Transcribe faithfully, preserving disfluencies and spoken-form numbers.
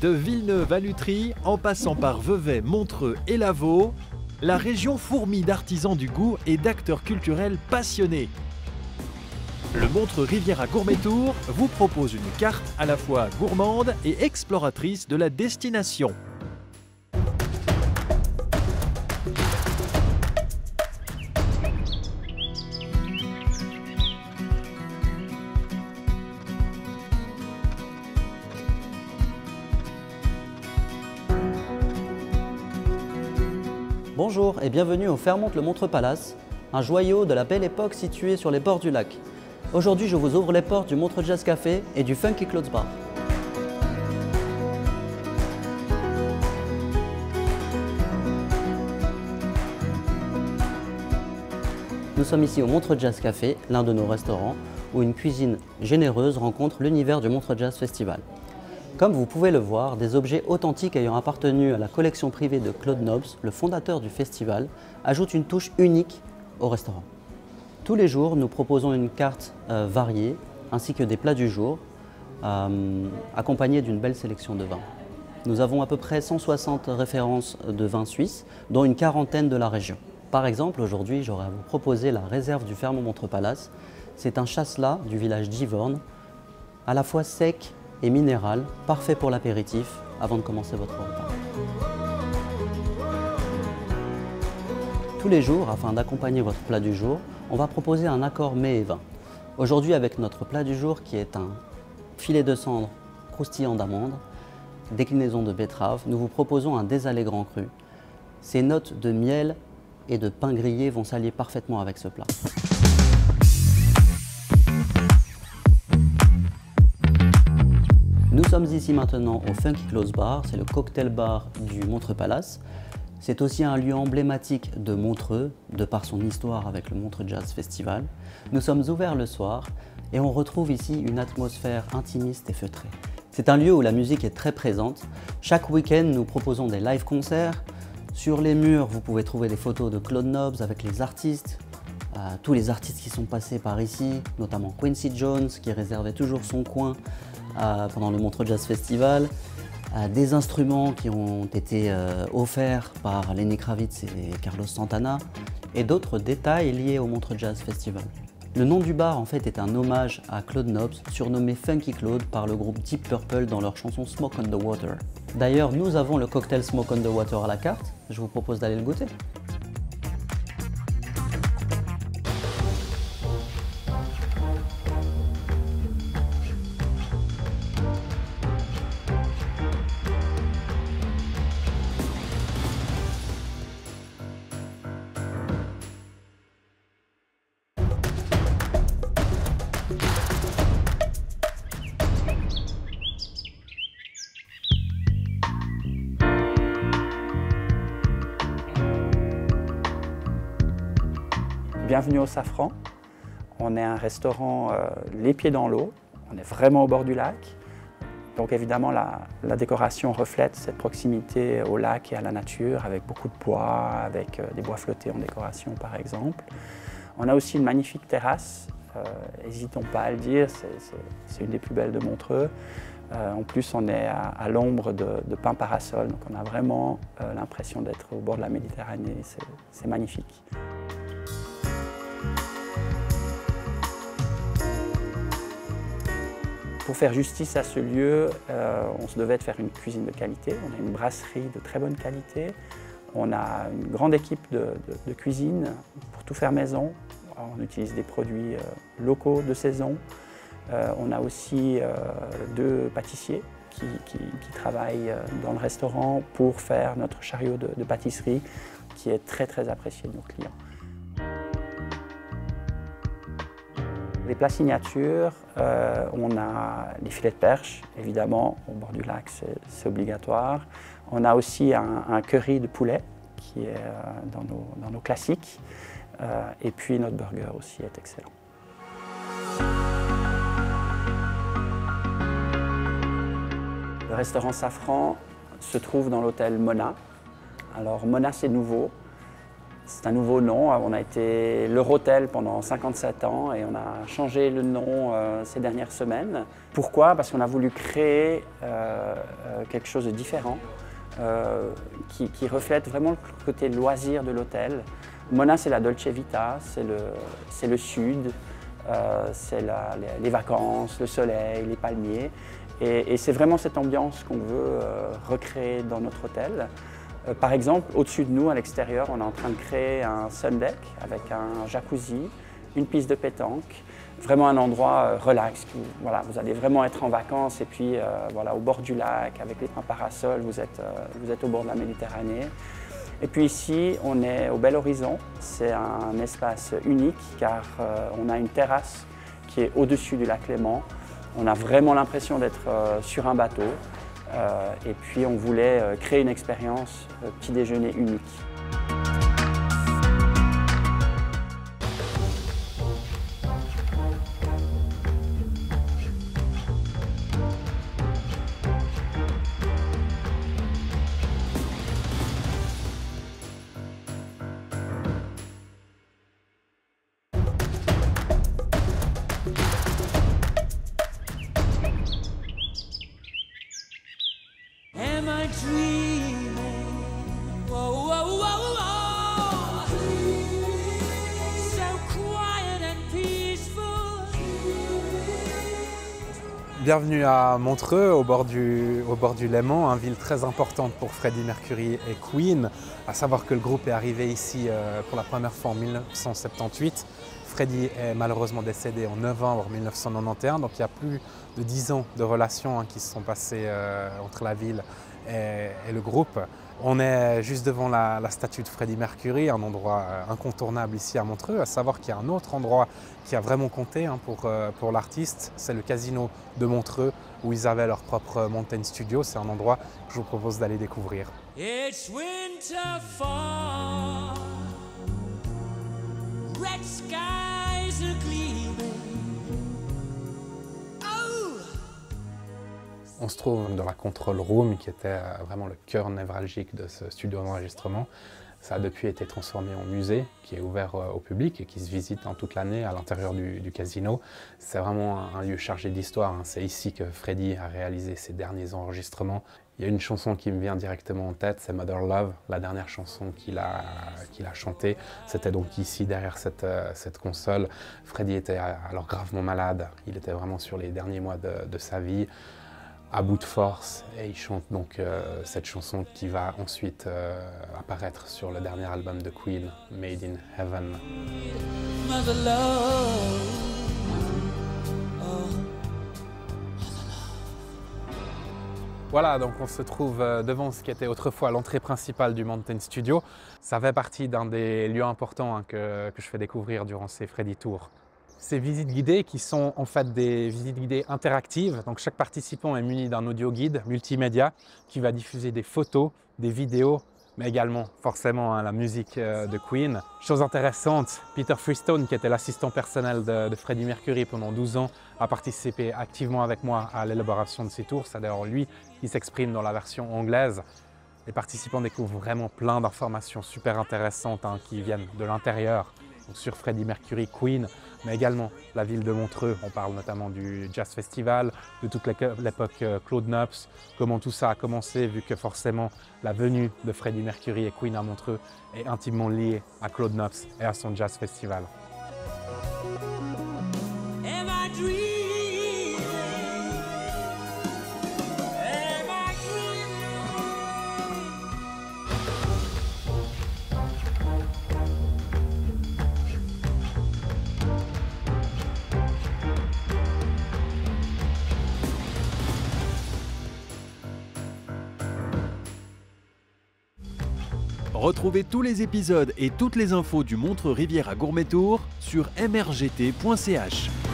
De Villeneuve à Lutry, en passant par Vevey, Montreux et Lavaux, la région fourmille d'artisans du goût et d'acteurs culturels passionnés. Le Montreux Riviera Gourmet Tour vous propose une carte à la fois gourmande et exploratrice de la destination. Bonjour et bienvenue au Fairmont-le-Montreux Palace, un joyau de la belle époque situé sur les bords du lac. Aujourd'hui, je vous ouvre les portes du Montreux Jazz Café et du Funky Clothes Bar. Nous sommes ici au Montreux Jazz Café, l'un de nos restaurants, où une cuisine généreuse rencontre l'univers du Montreux Jazz Festival. Comme vous pouvez le voir, des objets authentiques ayant appartenu à la collection privée de Claude Nobs, le fondateur du festival, ajoutent une touche unique au restaurant. Tous les jours, nous proposons une carte euh, variée, ainsi que des plats du jour, euh, accompagnés d'une belle sélection de vins. Nous avons à peu près cent soixante références de vins suisses, dont une quarantaine de la région. Par exemple, aujourd'hui, j'aurais à vous proposer la réserve du Fairmont-Montreux Palace. C'est un chasselas du village d'Yvorne, à la fois sec et minéral, parfait pour l'apéritif avant de commencer votre repas. Tous les jours, afin d'accompagner votre plat du jour, on va proposer un accord mets et vin. Aujourd'hui, avec notre plat du jour qui est un filet de cendre croustillant d'amandes, déclinaison de betterave, nous vous proposons un désalé grand cru. Ces notes de miel et de pain grillé vont s'allier parfaitement avec ce plat. Nous sommes ici maintenant au Funky Clothes Bar, c'est le cocktail bar du Montreux Palace. C'est aussi un lieu emblématique de Montreux, de par son histoire avec le Montreux Jazz Festival. Nous sommes ouverts le soir et on retrouve ici une atmosphère intimiste et feutrée. C'est un lieu où la musique est très présente. Chaque week-end, nous proposons des live concerts. Sur les murs, vous pouvez trouver des photos de Claude Nobs avec les artistes. Euh, tous les artistes qui sont passés par ici, notamment Quincy Jones qui réservait toujours son coin euh, pendant le Montreux Jazz Festival. Euh, des instruments qui ont été euh, offerts par Lenny Kravitz et Carlos Santana et d'autres détails liés au Montreux Jazz Festival. Le nom du bar en fait est un hommage à Claude Nobs, surnommé Funky Claude par le groupe Deep Purple dans leur chanson Smoke on the Water. D'ailleurs, nous avons le cocktail Smoke on the Water à la carte, je vous propose d'aller le goûter. Bienvenue au Safran. On est un restaurant euh, les pieds dans l'eau. On est vraiment au bord du lac. Donc évidemment, la, la décoration reflète cette proximité au lac et à la nature avec beaucoup de bois, avec euh, des bois flottés en décoration par exemple. On a aussi une magnifique terrasse. N'hésitons euh, pas à le dire, c'est une des plus belles de Montreux. Euh, en plus, on est à, à l'ombre de, de pins parasols, donc on a vraiment euh, l'impression d'être au bord de la Méditerranée. C'est magnifique. Pour faire justice à ce lieu, euh, on se devait de faire une cuisine de qualité. On a une brasserie de très bonne qualité. On a une grande équipe de, de, de cuisine pour tout faire maison. On utilise des produits euh, locaux de saison. Euh, on a aussi euh, deux pâtissiers qui, qui, qui travaillent dans le restaurant pour faire notre chariot de, de pâtisserie qui est très très apprécié de nos clients. Les plats signatures, euh, on a les filets de perche, évidemment, au bord du lac, c'est obligatoire. On a aussi un, un curry de poulet qui est euh, dans, nos, dans nos classiques. Euh, et puis notre burger aussi est excellent. Le restaurant Safran se trouve dans l'hôtel Mona. Alors Mona, c'est nouveau. C'est un nouveau nom. On a été l'Eurotel pendant cinquante-sept ans et on a changé le nom euh, ces dernières semaines. Pourquoi? Parce qu'on a voulu créer euh, quelque chose de différent euh, qui, qui reflète vraiment le côté loisir de l'hôtel. Mona, c'est la Dolce Vita, c'est le, c'est le sud, euh, c'est la, les, les vacances, le soleil, les palmiers. Et, et c'est vraiment cette ambiance qu'on veut euh, recréer dans notre hôtel. Euh, par exemple, au-dessus de nous, à l'extérieur, on est en train de créer un sun deck avec un jacuzzi, une piste de pétanque, vraiment un endroit euh, relax. Où, voilà, vous allez vraiment être en vacances et puis euh, voilà, au bord du lac, avec les parasols, vous êtes, euh, vous êtes au bord de la Méditerranée. Et puis ici, on est au Bel Horizon. C'est un espace unique car euh, on a une terrasse qui est au-dessus du lac Léman. On a vraiment l'impression d'être euh, sur un bateau. Euh, et puis on voulait euh, créer une expérience euh, petit déjeuner unique. Am I dreaming? Whoa, whoa, whoa, whoa. So quiet and peaceful. Bienvenue à Montreux, au bord du, au bord du Léman, une ville très importante pour Freddie Mercury et Queen. À savoir que le groupe est arrivé ici euh, pour la première fois en mille neuf cent soixante-dix-huit. Freddie est malheureusement décédé en novembre mille neuf cent quatre-vingt-onze, donc il y a plus de dix ans de relations hein, qui se sont passées euh, entre la ville et, et le groupe. On est juste devant la, la statue de Freddie Mercury, un endroit euh, incontournable ici à Montreux, à savoir qu'il y a un autre endroit qui a vraiment compté hein, pour, euh, pour l'artiste, c'est le Casino de Montreux, où ils avaient leur propre Mountain Studio. C'est un endroit que je vous propose d'aller découvrir. It's winter fall. Red skies are gleaming. Oh! On se trouve dans la control room qui était vraiment le cœur névralgique de ce studio d'enregistrement. Ça a depuis été transformé en musée qui est ouvert au public et qui se visite en toute l'année à l'intérieur du, du casino. C'est vraiment un lieu chargé d'histoire. C'est ici que Freddie a réalisé ses derniers enregistrements. Il y a une chanson qui me vient directement en tête, c'est Mother Love, la dernière chanson qu'il a, qu'il a chantée. C'était donc ici, derrière cette, cette console. Freddie était alors gravement malade, il était vraiment sur les derniers mois de, de sa vie, à bout de force, et il chante donc euh, cette chanson qui va ensuite euh, apparaître sur le dernier album de Queen, Made in Heaven. Mother love. Voilà, donc on se trouve devant ce qui était autrefois l'entrée principale du Mountain Studio. Ça fait partie d'un des lieux importants hein, que, que je fais découvrir durant ces Freddie Tours. Ces visites guidées qui sont en fait des visites guidées interactives. Donc chaque participant est muni d'un audio guide multimédia qui va diffuser des photos, des vidéos, mais également forcément hein, la musique euh, de Queen. Chose intéressante, Peter Freestone, qui était l'assistant personnel de, de Freddie Mercury pendant douze ans, a participé activement avec moi à l'élaboration de ces tours. C'est d'ailleurs lui qui s'exprime dans la version anglaise. Les participants découvrent vraiment plein d'informations super intéressantes hein, qui viennent de l'intérieur, sur Freddie Mercury, Queen, mais également la ville de Montreux. On parle notamment du Jazz Festival, de toute l'époque Claude Nobs, comment tout ça a commencé, vu que forcément la venue de Freddie Mercury et Queen à Montreux est intimement liée à Claude Nobs et à son Jazz Festival. Am I dreaming? Am I dreaming? Retrouvez tous les épisodes et toutes les infos du Montreux Riviera Gourmet Tour sur m r g t point c h.